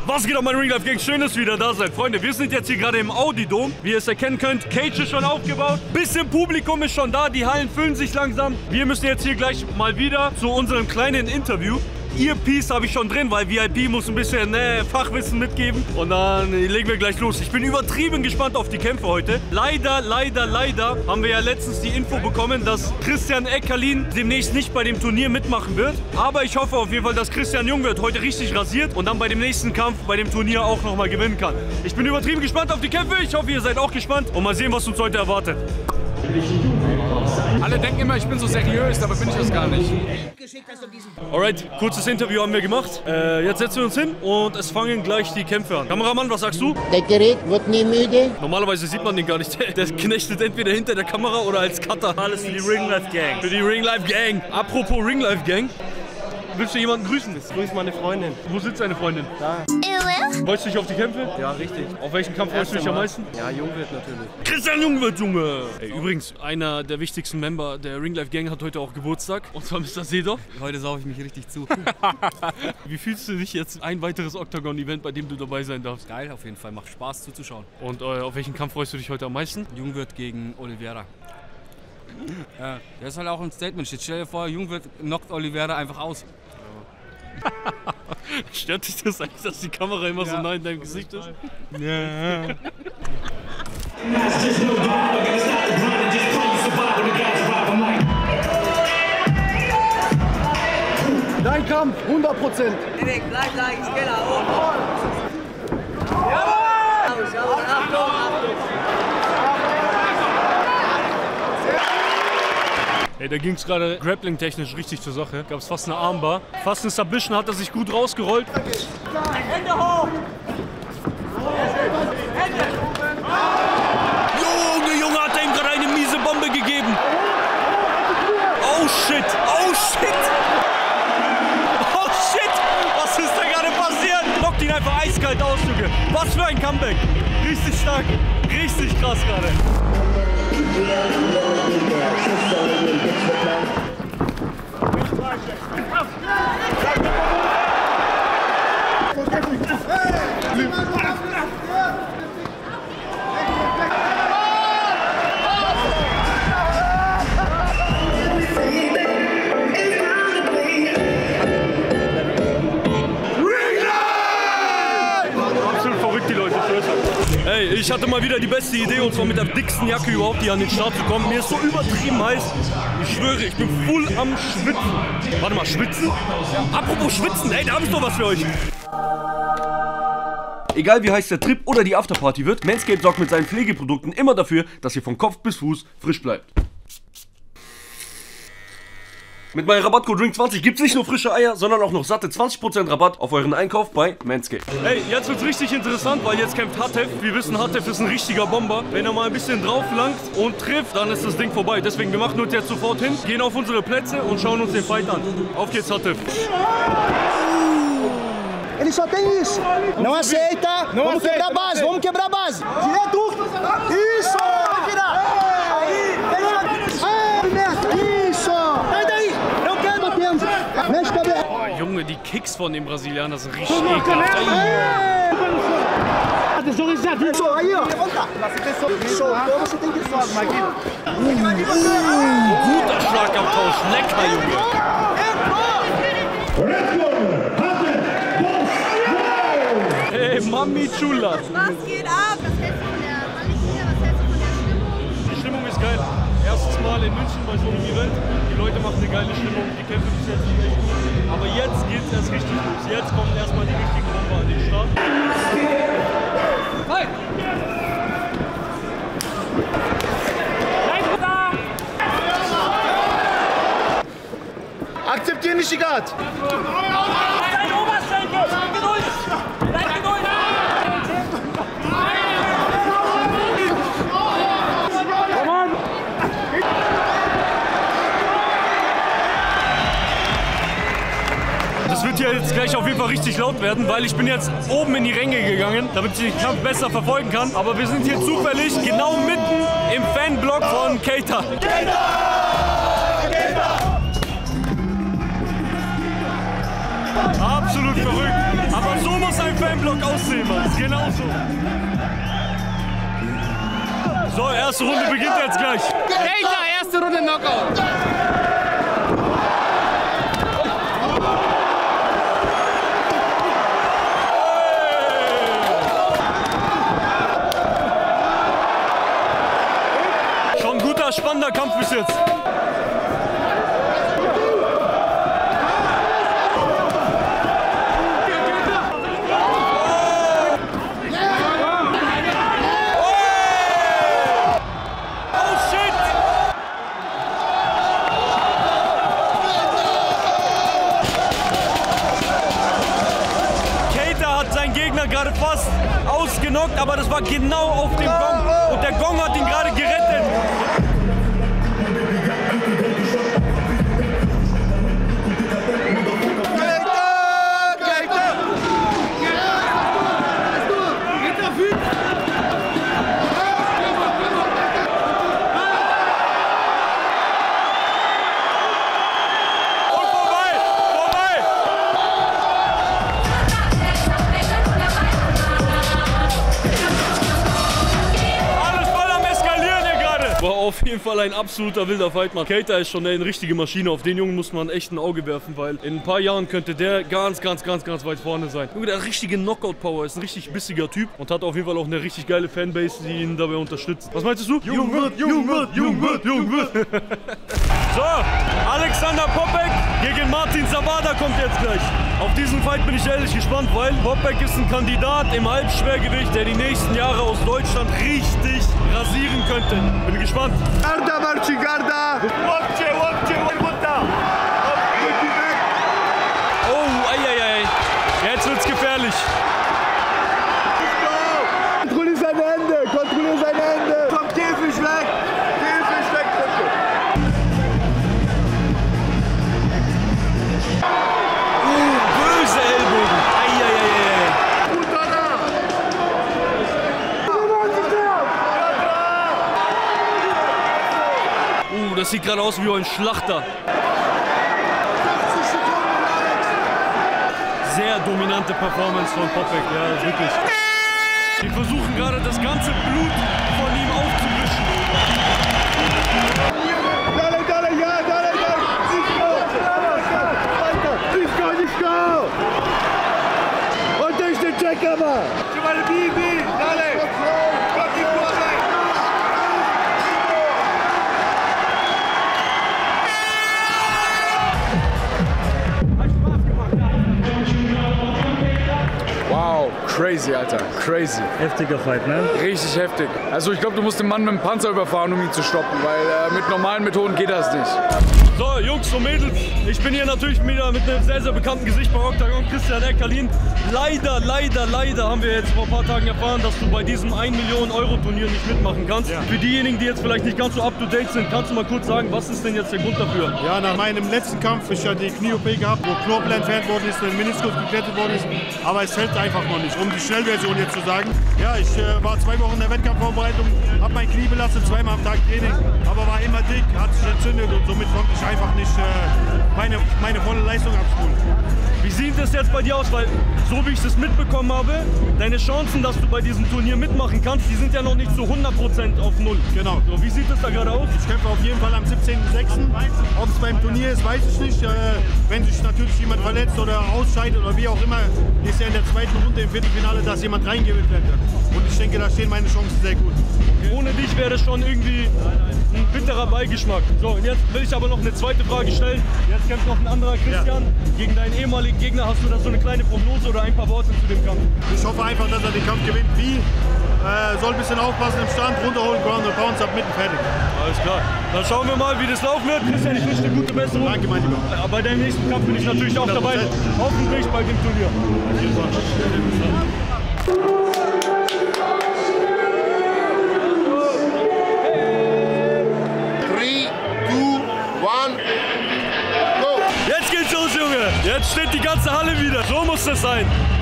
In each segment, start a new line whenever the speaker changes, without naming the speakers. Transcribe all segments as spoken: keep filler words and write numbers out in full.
Was geht auf mein Ring Life Gang? Schön, dass ihr wieder da seid. Freunde, wir sind jetzt hier gerade im Audi Dom. Wie ihr es erkennen könnt, Cage ist schon aufgebaut. Bisschen Publikum ist schon da. Die Hallen füllen sich langsam. Wir müssen jetzt hier gleich mal wieder zu unserem kleinen Interview. Earpiece habe ich schon drin, weil V I P muss ein bisschen äh, Fachwissen mitgeben. Und dann legen wir gleich los. Ich bin übertrieben gespannt auf die Kämpfe heute. Leider, leider, leider haben wir ja letztens die Info bekommen, dass Christian Eckerlin demnächst nicht bei dem Turnier mitmachen wird. Aber ich hoffe auf jeden Fall, dass Christian Jungwirth heute richtig rasiert und dann bei dem nächsten Kampf, bei dem Turnier auch nochmal gewinnen kann. Ich bin übertrieben gespannt auf die Kämpfe. Ich hoffe, ihr seid auch gespannt. Und mal sehen, was uns heute erwartet.
Alle denken immer, ich bin so seriös, aber bin ich das gar nicht.
Alright, kurzes Interview haben wir gemacht. Äh, jetzt setzen wir uns hin und es fangen gleich die Kämpfe an. Kameramann, was sagst du?
Das Gerät wird nie müde.
Normalerweise sieht man den gar nicht. Der knechtet entweder hinter der Kamera oder als Cutter. Alles für die Ring Life Gang. Für die Ring Life Gang. Apropos Ring Life Gang. Willst du jemanden grüßen?
Ich grüße meine Freundin.
Wo sitzt deine Freundin?
Da.
Freust du dich auf die Kämpfe?
Ja, richtig.
Auf welchen Kampf freust du dich am meisten?
Ja, Jungwirth natürlich.
Christian Jungwirth, Junge! Ey, übrigens, einer der wichtigsten Member der Ring Life Gang hat heute auch Geburtstag. Und zwar Mister Seedorf.
Heute saufe ich mich richtig zu.
Wie fühlst du dich jetzt? Ein weiteres Octagon-Event, bei dem du dabei sein darfst.
Geil, auf jeden Fall. Macht Spaß zuzuschauen.
Und äh, auf welchen Kampf freust du dich heute am meisten?
Jungwirth gegen Oliveira. Ja, das ist halt auch ein Statement. Jetzt stell dir vor, Jungwirth knockt Oliveira einfach aus.
Stört dich das eigentlich, dass die Kamera immer ja. so nah in deinem Gesicht ist?
Ja.
Dein Kampf, hundert Prozent.
Gleich, gleich, ich gehe da oben. Jawohl! Achtung, Achtung!
Ey, da ging es gerade grappling-technisch richtig zur Sache. Gab es fast eine Armbar. Fast eine Submission, hat er sich gut rausgerollt.
Hände hoch! Hände!
Junge, Junge, hat er ihm gerade eine miese Bombe gegeben. Oh shit, oh shit! Oh shit! Was ist da gerade passiert? Knockt ihn einfach eiskalt aus, Junge. Was für ein Comeback. Richtig stark, richtig krass gerade. Absolut verrückt, die Leute. Ey, ich hatte mal wieder die beste Idee, und zwar mit der dicksten Jacke überhaupt hier an den Start zu kommen. Mir ist so übertrieben heiß. Ich schwöre, ich bin voll am Schwitzen. Warte mal, schwitzen? Ja. Apropos schwitzen, ey, da hab ich doch was für euch. Egal wie heiß der Trip oder die Afterparty wird, Manscaped sorgt mit seinen Pflegeprodukten immer dafür, dass ihr von Kopf bis Fuß frisch bleibt. Mit meinem Rabattcode Ring zwanzig gibt es nicht nur frische Eier, sondern auch noch satte zwanzig Prozent Rabatt auf euren Einkauf bei Manscaped. Hey, jetzt wird's richtig interessant, weil jetzt kämpft Hatef. Wir wissen, Hatef ist ein richtiger Bomber. Wenn er mal ein bisschen drauf langt und trifft, dann ist das Ding vorbei. Deswegen, wir machen uns jetzt sofort hin, gehen auf unsere Plätze und schauen uns den Fight an. Auf geht's, Hatef.
Ele só tem isso. Não aceita. Não vamos quebrar a base. Vamos quebrar a base. Direto. Isso. Vai virar. Aí. Aí. Isso. Sai daí. Eu quero. Batemos. Mexe cabelo.
Oh, Junge, die Kicks von dem Brasilianer sind richtig ekelhaft.
Isso. Aí, ó. Soltou, você tem que soltar.
Uh, guter Schlagabtausch. Lecker, Junge. Hey, Mami Chula.
Was geht ab?
Was hältst du von der, was hältst du von der Stimmung?
Die Stimmung ist geil. Erstes Mal in München bei so einem Event. Die Leute machen eine geile Stimmung. Die Kämpfe bis jetzt nicht echt gut. Aber jetzt geht's erst richtig los. Jetzt kommt erstmal die richtige Bombe an den Start. Hey!
Akzeptier nicht die Guard.
Dein Oberschenkel! Geduld! Bleib geduld!
Das wird hier jetzt gleich auf jeden Fall richtig laut werden, weil ich bin jetzt oben in die Ränge gegangen, damit ich den Kampf besser verfolgen kann. Aber wir sind hier zufällig genau mitten im Fanblock von Keita. Absolut verrückt. Aber so muss ein Fanblock aussehen, Mann. Das ist genauso. So, erste Runde beginnt jetzt gleich.
Keita, erste Runde Knockout.
Schon ein guter, spannender Kampf bis jetzt. Gerade fast ausgenockt, aber das war genau auf dem Gong und der Gong hat ihn gerade gerettet. Auf jeden Fall ein absoluter wilder Fight, Mann. Keita ist schon eine richtige Maschine. Auf den Jungen muss man echt ein Auge werfen, weil in ein paar Jahren könnte der ganz, ganz, ganz, ganz weit vorne sein. Junge, der hat richtige Knockout-Power, ist ein richtig bissiger Typ und hat auf jeden Fall auch eine richtig geile Fanbase, die ihn dabei unterstützt. Was meinst du? Jung wird, Jung wird, Jung wird, Jung wird. So, Alexander Popek gegen Martin Zawada kommt jetzt gleich. Auf diesen Fight bin ich ehrlich gespannt, weil Popek ist ein Kandidat im Halbschwergewicht, der die nächsten Jahre aus Deutschland richtig rasieren könnte. Bin gespannt.
Garda, Marci, Garda! Łapcie, łapcie, łapcie!
Oh, eieiei. Jetzt wird's gefährlich.
Kontrollier seine Hände, kontrollier seine Hände! Vom Käfig weg! Käfig weg, bitte!
Uh, böse Ellbogen. Eieiei. Uh, das sieht gerade aus wie ein Schlachter. Sehr dominante Performance von Popek, ja, wirklich. Die versuchen gerade das ganze Blut von ihm aufzuwischen.
Dalej, dalej, ja, dalej, dalej! Nisko, nisko! Odejdź do czekama! Trzymaj bibi, dalej! Kopnij głowę!
Wow, crazy, Alter, crazy.
Heftiger Fight, ne?
Richtig heftig. Also ich glaube, du musst den Mann mit dem Panzer überfahren, um ihn zu stoppen, weil äh, mit normalen Methoden geht das nicht.
So, Jungs und Mädels, ich bin hier natürlich wieder mit einem sehr, sehr bekannten Gesicht bei Octagon, Christian Eckerlin. Leider, leider, leider haben wir jetzt vor ein paar Tagen erfahren, dass du bei diesem ein Million Euro Turnier nicht mitmachen kannst. Ja. Für diejenigen, die jetzt vielleicht nicht ganz so up-to-date sind, kannst du mal kurz sagen, was ist denn jetzt der Grund dafür?
Ja, nach meinem letzten Kampf, ich hatte die Knie-O P gehabt, wo Knorpel entfernt worden ist, der Meniskus geklettet worden ist, aber es hält einfach noch nicht, um die Schnellversion jetzt zu sagen. Ja, ich äh, war zwei Wochen in der Wettkampfvorbereitung, habe mein Knie belastet, zweimal am Tag Training, aber war immer dick, hat sich entzündet und somit konnte ich einfach nicht äh, meine, meine volle Leistung abspulen.
Wie sieht es jetzt bei dir aus? Weil, so wie ich es mitbekommen habe, deine Chancen, dass du bei diesem Turnier mitmachen kannst, die sind ja noch nicht zu hundert Prozent auf Null.
Genau.
So, wie sieht es da gerade aus?
Ich kämpfe auf jeden Fall am siebzehnten sechsten Ob es beim Turnier ist, weiß ich nicht. Äh, wenn sich natürlich jemand verletzt oder ausscheidet oder wie auch immer, ist ja in der zweiten Runde im Viertelfinale, dass jemand reingewinnt wird. Und ich denke, da stehen meine Chancen sehr gut.
Ohne dich wäre das schon irgendwie ein bitterer Beigeschmack. So, und jetzt will ich aber noch eine zweite Frage stellen. Jetzt kämpft noch ein anderer Christian. Ja. Gegen deinen ehemaligen Gegner, hast du da so eine kleine Prognose oder ein paar Worte zu dem Kampf?
Ich hoffe einfach, dass er den Kampf gewinnt. Wie? Äh, soll ein bisschen aufpassen im Stand, runterholen, Ground and Pound, submitten, fertig.
Alles klar. Dann schauen wir mal, wie das laufen wird. Christian, ich wünsche dir gute Besserung.
Danke, mein Lieber.
Äh, bei deinem nächsten Kampf bin ich natürlich auch dabei. Hoffentlich bei dem Turnier. Auf jeden Fall. Jetzt geht's los, Junge! Jetzt steht die ganze Halle wieder. So muss das sein.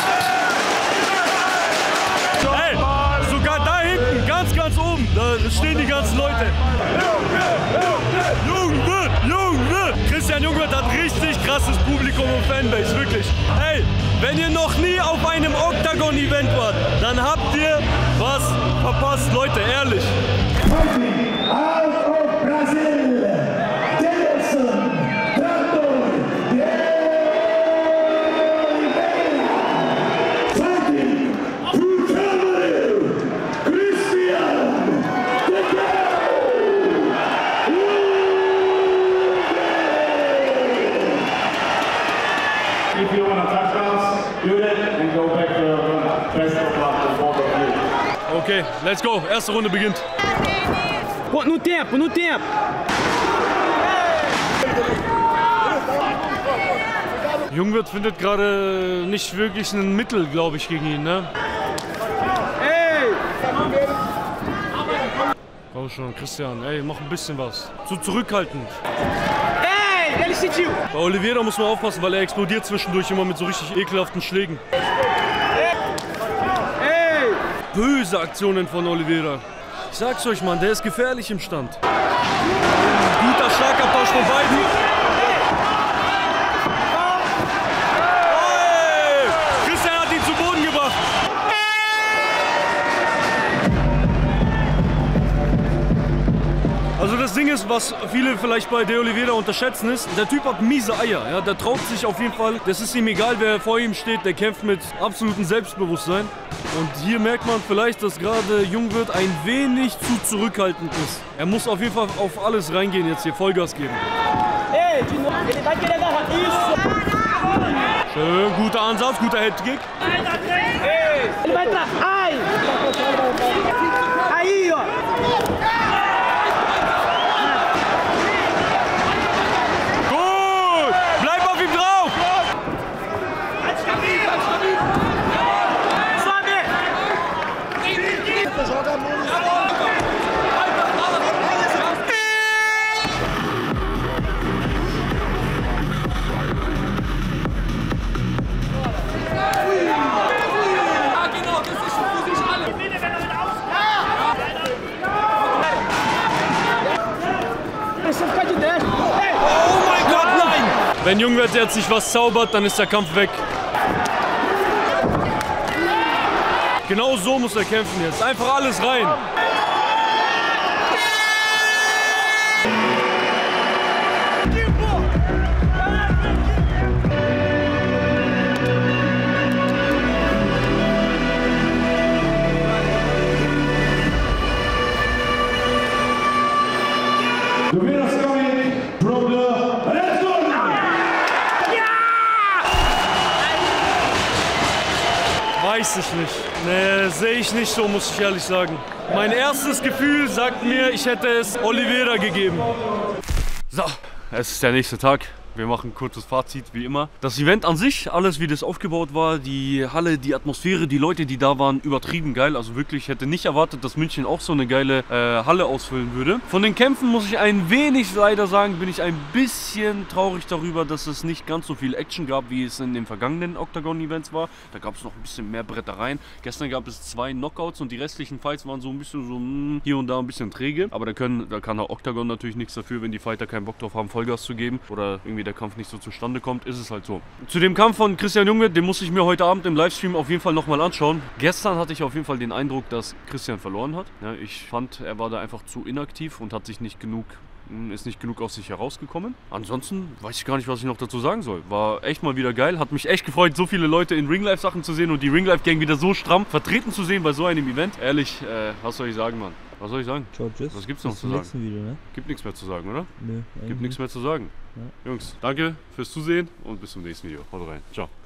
Hey, sogar da hinten, ganz, ganz oben, da stehen die ganzen Leute. Jungwirth, Jungwirth! Christian Jungwirth hat richtig krasses Publikum und Fanbase, wirklich. Hey, Wenn ihr noch nie auf einem Octagon-Event wart, dann habt ihr was verpasst, Leute, ehrlich. Okay, let's go. Erste Runde beginnt.
Pô, no tempo, no tempo.
Jungwirth findet gerade nicht wirklich ein Mittel, glaube ich, gegen ihn, ne?
Hey!
Komm schon, Christian, ey, mach ein bisschen was. Zu zurückhaltend.
Hey, ele sentiu.
Bei Oliveira muss man aufpassen, weil er explodiert zwischendurch immer mit so richtig ekelhaften Schlägen.
Hey!
Böse Aktionen von Oliveira. Ich sag's euch, Mann, der ist gefährlich im Stand. Guter Schlagabtausch von beiden. Hey! Christian hat ihn zu Boden gebracht. Also das Ding ist, was viele vielleicht bei De Oliveira unterschätzen ist, der Typ hat miese Eier. Ja? Der traut sich auf jeden Fall, das ist ihm egal, wer vor ihm steht, der kämpft mit absolutem Selbstbewusstsein. Und hier merkt man vielleicht, dass gerade Jungwirth ein wenig zu zurückhaltend ist. Er muss auf jeden Fall auf alles reingehen, jetzt hier Vollgas geben.
Hey, de novo, ele vai querer agarrar. Isso!
Schön, guter Ansatz, guter Headkick.
Hey! Ele vai entrar. Ai! Aí, ó!
Gut! Bleib auf ihm drauf! Wenn Jungwirth jetzt sich was zaubert, dann ist der Kampf weg. Genau so muss er kämpfen jetzt. Einfach alles rein. Weiß ich nicht. Nee, sehe ich nicht so, muss ich ehrlich sagen. Mein erstes Gefühl sagt mir, ich hätte es Oliveira gegeben. So, es ist der nächste Tag. Wir machen ein kurzes Fazit, wie immer. Das Event an sich, alles wie das aufgebaut war, die Halle, die Atmosphäre, die Leute, die da waren, übertrieben geil. Also wirklich, ich hätte nicht erwartet, dass München auch so eine geile äh, Halle ausfüllen würde. Von den Kämpfen muss ich ein wenig leider sagen, bin ich ein bisschen traurig darüber, dass es nicht ganz so viel Action gab, wie es in den vergangenen Octagon-Events war. Da gab es noch ein bisschen mehr Brettereien. Gestern gab es zwei Knockouts und die restlichen Fights waren so ein bisschen so mh, hier und da ein bisschen träge. Aber da, können, da kann auch Octagon natürlich nichts dafür, wenn die Fighter keinen Bock drauf haben, Vollgas zu geben oder irgendwie der Kampf nicht so zustande kommt, ist es halt so. Zu dem Kampf von Christian Jungwirth, den muss ich mir heute Abend im Livestream auf jeden Fall nochmal anschauen. Gestern hatte ich auf jeden Fall den Eindruck, dass Christian verloren hat. Ja, ich fand, er war da einfach zu inaktiv und hat sich nicht genug, ist nicht genug aus sich herausgekommen. Ansonsten weiß ich gar nicht, was ich noch dazu sagen soll. War echt mal wieder geil, hat mich echt gefreut, so viele Leute in Ringlife-Sachen zu sehen und die Ringlife-Gang wieder so stramm vertreten zu sehen bei so einem Event. Ehrlich, äh, was soll ich sagen, Mann? Was soll ich sagen?
Ciao, tschüss.
Was gibt's noch
Bis
zu
zum
sagen?
nächsten Video, ne?
Gibt nichts mehr zu sagen, oder?
Nö.
Gibt nichts mehr zu sagen.
Ja.
Jungs, danke fürs Zusehen und bis zum nächsten Video. Haut rein. Ciao.